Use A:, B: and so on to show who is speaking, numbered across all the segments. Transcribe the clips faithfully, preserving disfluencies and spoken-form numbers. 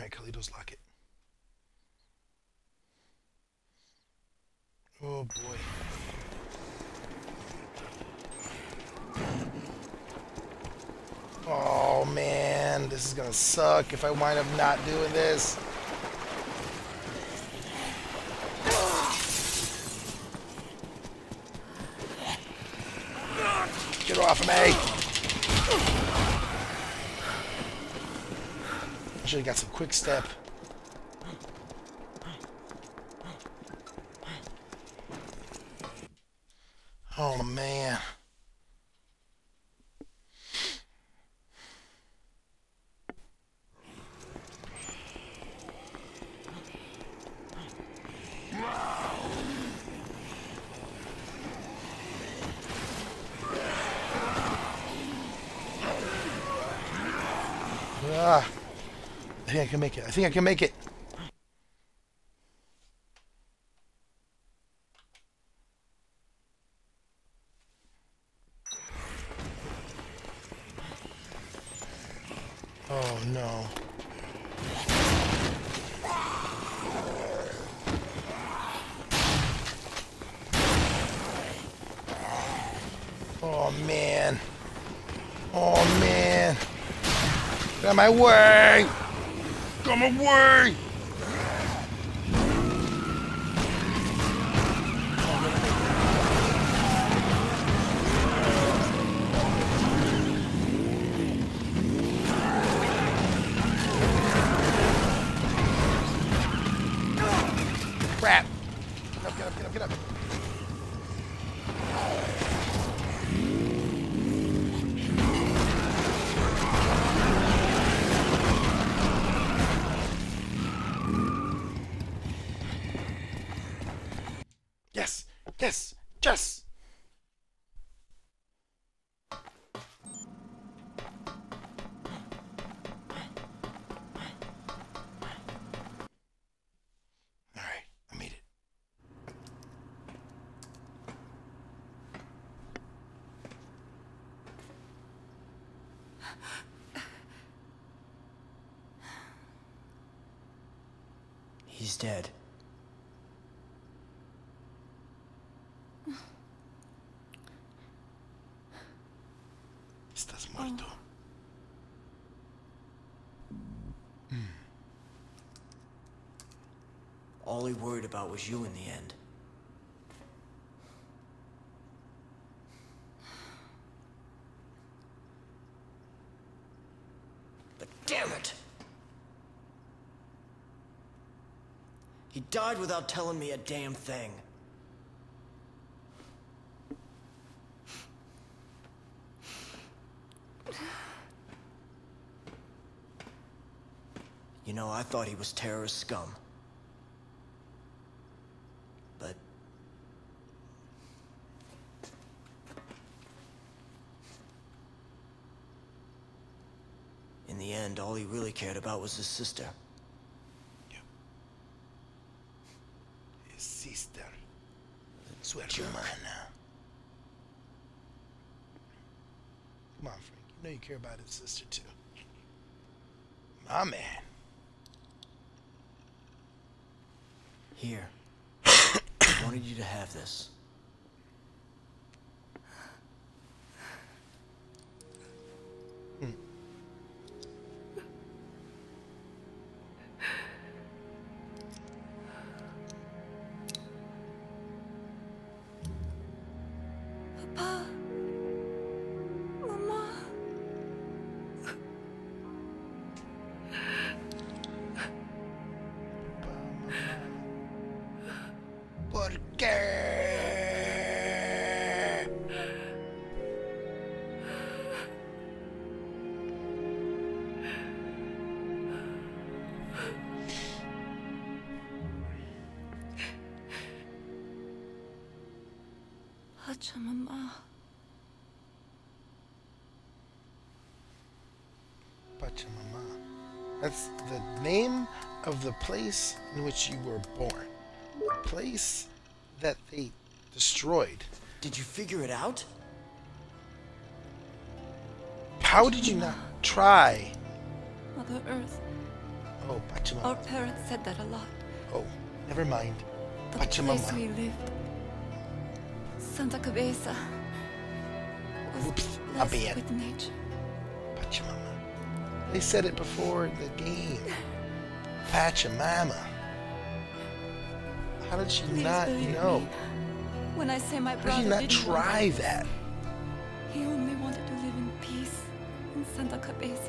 A: Alright, Carlitos, lock it. Oh boy. Oh man, this is gonna suck if I wind up not doing this. Get off of me! I should have got some quick step. Oh man. Ah, I think I can make it. I think I can make it. Oh no. Oh man. Oh man. Get out of my way! Come away! Crap! Get up, get up, get up, get up. Yes! Yes! Yes! Alright, I made it.
B: He's dead.
A: Estás muerto.
B: All he worried about was you in the end. But damn it! He died without telling me a damn thing. You know, I thought he was terrorist scum. But... in the end, all he really cared about was his sister.
A: Yep. His sister. Swear to mine now. Come on, Frank. You know you care about his sister, too. My man.
B: Here. I wanted you to have this.
C: Papa. Mama.
A: ¿Por qué?
C: Pachamama.
A: Pachamama. That's the name of the place in which you were born. The place that they destroyed.
B: Did you figure it out?
A: How did you not try?
C: Mother Earth.
A: Oh,
C: Our
A: Pachamama.
C: parents said that a lot.
A: Oh, never mind.
C: The place we
A: Pachamama.
C: lived, Santa Cabeza, was
A: Oops, a
C: blessed
A: bad.
C: with nature.
A: Pachamama. They said it before the game. Pachamama. How did she
C: Please
A: not
C: believe
A: know?
C: me when I say my
A: How did
C: brother
A: she not
C: didn't want
A: try
C: us.
A: that?
C: He only wanted to live in peace in Santa Cabeza.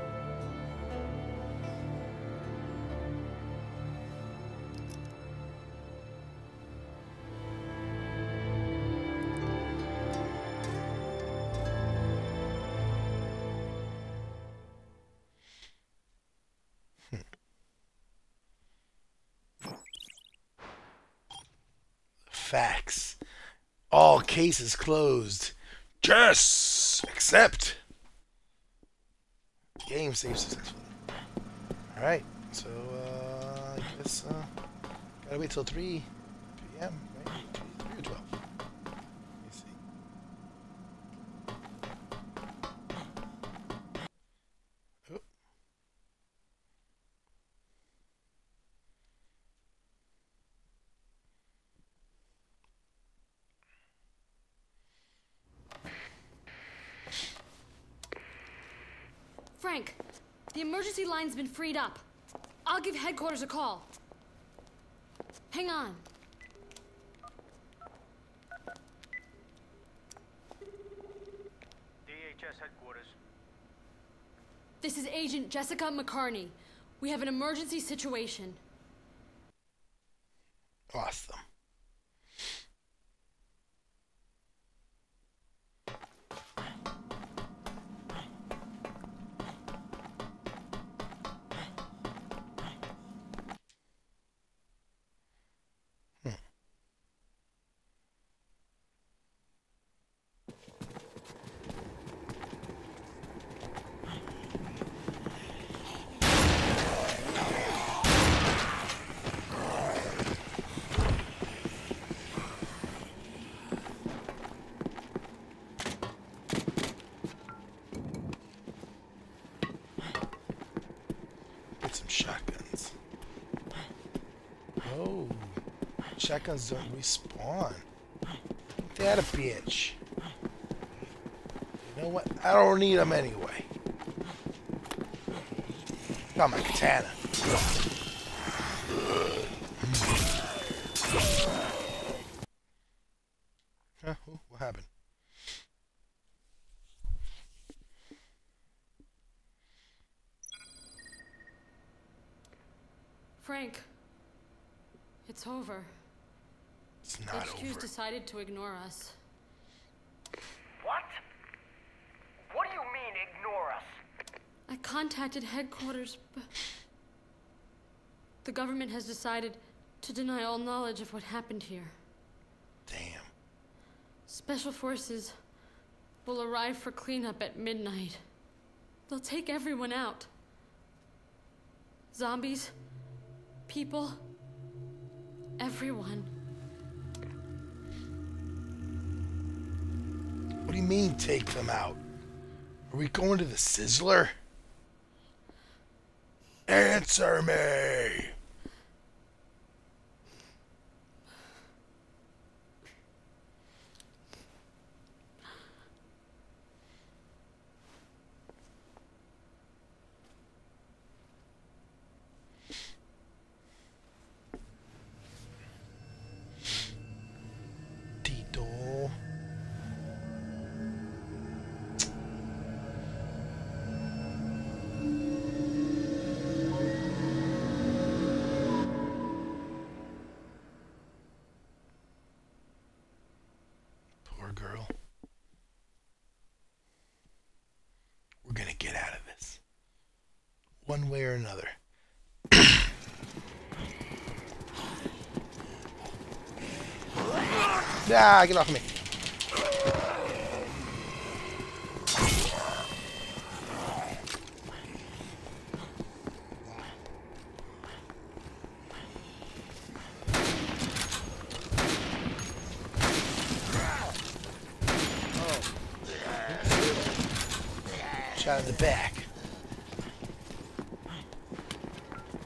A: Facts. All cases closed. Just accept. Game saved successfully. Alright, so uh, I guess uh, gotta wait till three p m, right? three or twelve. Let me see. Oh.
D: Frank, the emergency line's been freed up. I'll give headquarters a call. Hang on.
E: D H S headquarters.
D: This is Agent Jessica McCarney. We have an emergency situation.
A: Awesome. Get some shotguns. Oh, shotguns don't respawn. Ain't that a bitch? You know what? I don't need them anyway. Got my katana. Huh? Ooh, what happened?
D: Frank, it's over.
A: It's not
D: H Q's
A: over.
D: decided to ignore us.
E: What? What do you mean, ignore us?
D: I contacted headquarters, but the government has decided to deny all knowledge of what happened here.
A: Damn.
D: Special forces will arrive for cleanup at midnight. They'll take everyone out. Zombies, people, everyone.
A: What do you mean, take them out? Are we going to the Sizzler? Answer me! Tito. Poor girl. We're gonna get out of this. One way or another. Ah, get off of me. Shot in the back.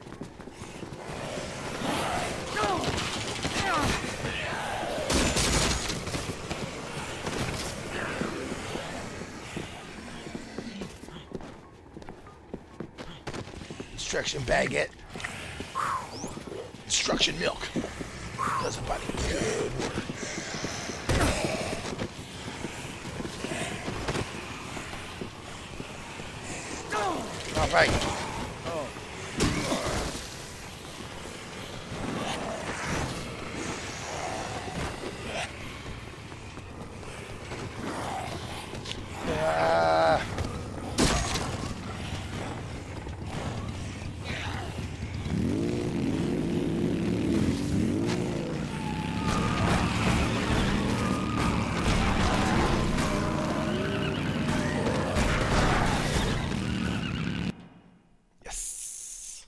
A: Instruction baguette. Instruction milk. Does a body good work. All right. Ah. Yes.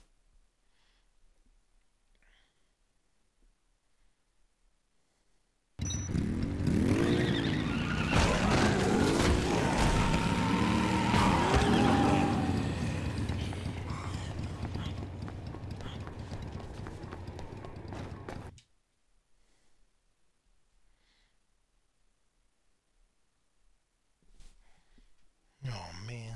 A: Oh man.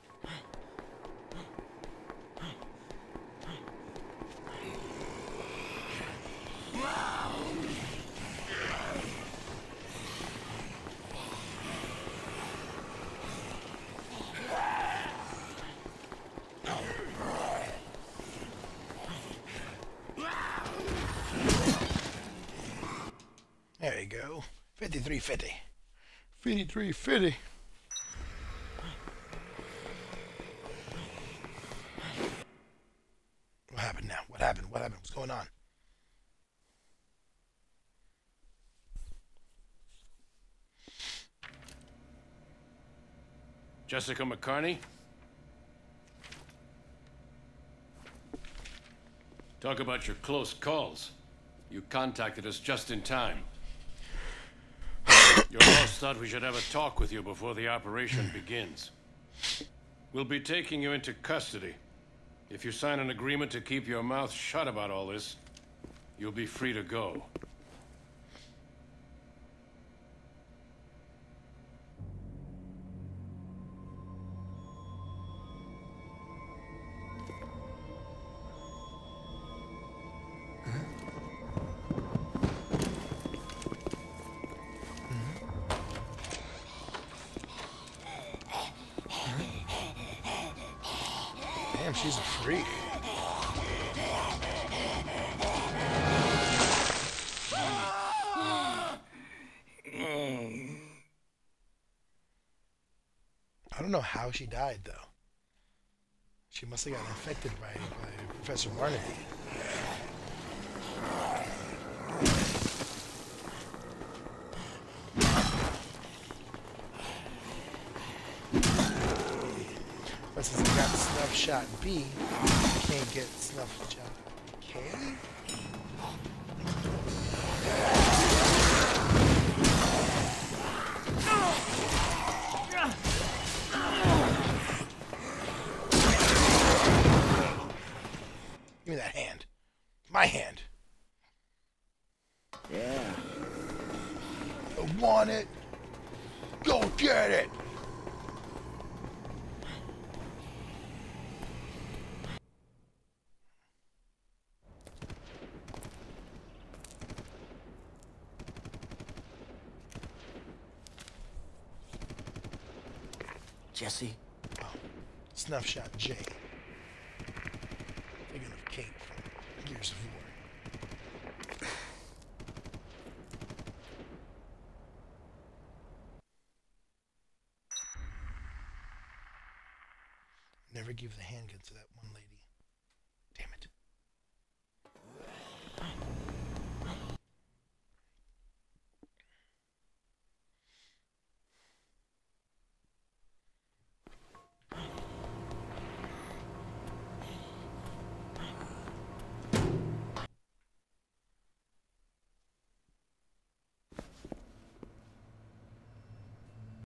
A: There you go. fifty-three fifty. fifty-three fifty. What happened now? What happened? What happened? What's going on?
F: Jessica McCarney? Talk about your close calls. You contacted us just in time. Your boss thought we should have a talk with you before the operation begins. We'll be taking you into custody. If you sign an agreement to keep your mouth shut about all this, you'll be free to go.
A: Damn, she's a freak. I don't know how she died, though. She must have gotten infected by, by Professor Barnaby. But since I got Snuff Shot B, I can't get Snuff Shot K? Give me that hand. My hand.
B: Yeah.
A: I want it. Go get it.
B: Jesse?
A: Oh, Snuff Shot J. Thinking of Kate from Gears of War. Never give the handgun to that one lady.